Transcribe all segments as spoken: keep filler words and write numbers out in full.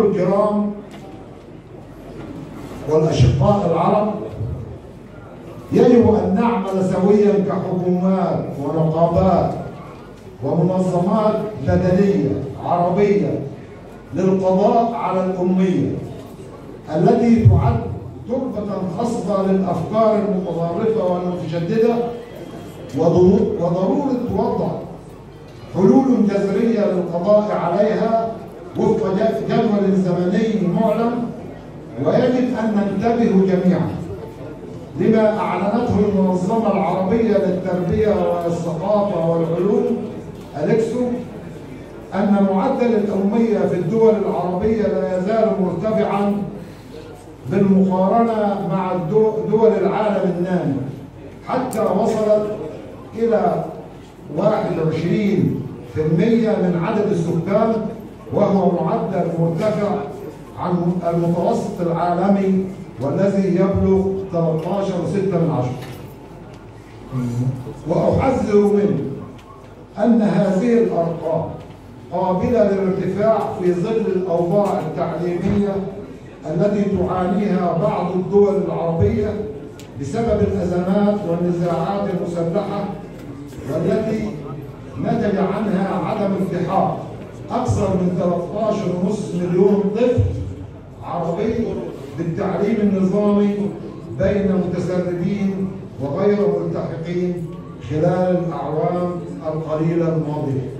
الكرام والأشقاء العرب، يجب أن نعمل سويا كحكومات ونقابات ومنظمات بدنية عربية للقضاء على الأمية التي تعد تربة خصبة للأفكار المتطرفة والمتشددة، وضرورة وضع حلول جذرية للقضاء عليها وفق جدول زمني معلن. ويجب أن ننتبه جميعا لما أعلنته المنظمة العربية للتربية والثقافة والعلوم الإكسو، أن معدل الأمية في الدول العربية لا يزال مرتفعا بالمقارنة مع دول العالم النامي، حتى وصلت إلى واحد وعشرين بالمئة من عدد السكان، وهو معدل مرتفع عن المتوسط العالمي والذي يبلغ ثلاثة عشر فاصلة ستة من عشرة. وأحذر منه أن هذه الأرقام قابلة للارتفاع في ظل الأوضاع التعليمية التي تعانيها بعض الدول العربية بسبب الأزمات والنزاعات المسلحة، والتي نتج عنها عدم التحاق أكثر من ثلاثة عشر فاصلة خمسة مليون طفل عربي بالتعليم النظامي بين متسربين وغير ملتحقين خلال الأعوام القليلة الماضية.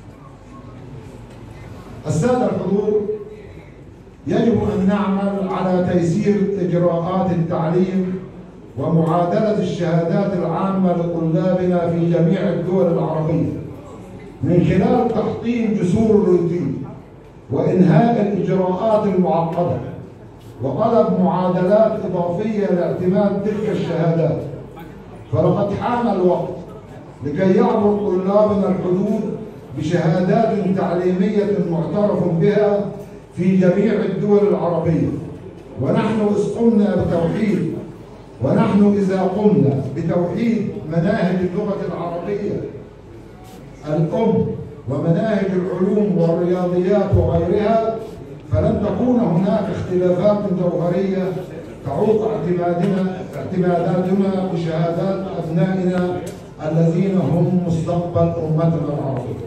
السادة الحضور، يجب أن نعمل على تيسير إجراءات التعليم ومعادلة الشهادات العامة لطلابنا في جميع الدول العربية من خلال تحطيم جسور الروتين وإنهاء الإجراءات المعقدة وطلب معادلات إضافية لاعتماد تلك الشهادات. فلقد حان الوقت لكي يعبر طلابنا الحدود بشهادات تعليمية معترف بها في جميع الدول العربية. ونحن إذا قمنا بتوحيد ونحن إذا قمنا بتوحيد مناهج اللغة العربية الأم ومناهج العلوم والرياضيات وغيرها، فلن تكون هناك اختلافات جوهرية تعوق اعتمادنا اعتماداتنا بشهادات أبنائنا الذين هم مستقبل أمتنا العربية.